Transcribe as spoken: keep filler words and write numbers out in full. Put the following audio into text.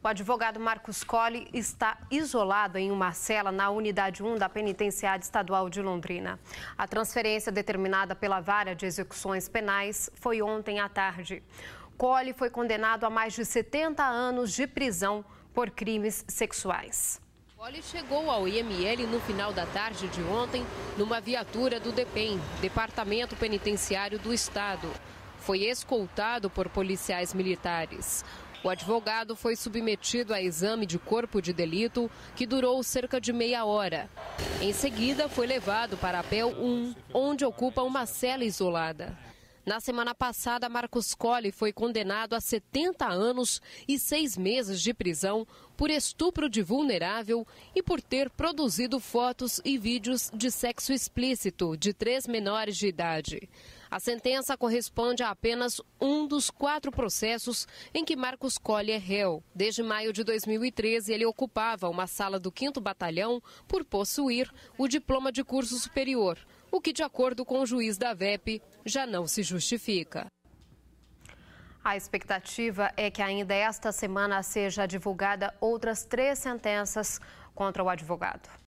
O advogado Marcos Colli está isolado em uma cela na Unidade um da Penitenciária Estadual de Londrina. A transferência determinada pela Vara de Execuções Penais foi ontem à tarde. Colli foi condenado a mais de setenta anos de prisão por crimes sexuais. Colli chegou ao I M L no final da tarde de ontem numa viatura do DEPEN, Departamento Penitenciário do Estado. Foi escoltado por policiais militares. O advogado foi submetido a exame de corpo de delito, que durou cerca de meia hora. Em seguida, foi levado para a P E L um, onde ocupa uma cela isolada. Na semana passada, Marcos Colli foi condenado a setenta anos e seis meses de prisão por estupro de vulnerável e por ter produzido fotos e vídeos de sexo explícito de três menores de idade. A sentença corresponde a apenas um dos quatro processos em que Marcos Colli é réu. Desde maio de dois mil e treze, ele ocupava uma sala do quinto Batalhão por possuir o diploma de curso superior, o que, de acordo com o juiz da V E P, já não se justifica. A expectativa é que ainda esta semana seja divulgada outras três sentenças contra o advogado.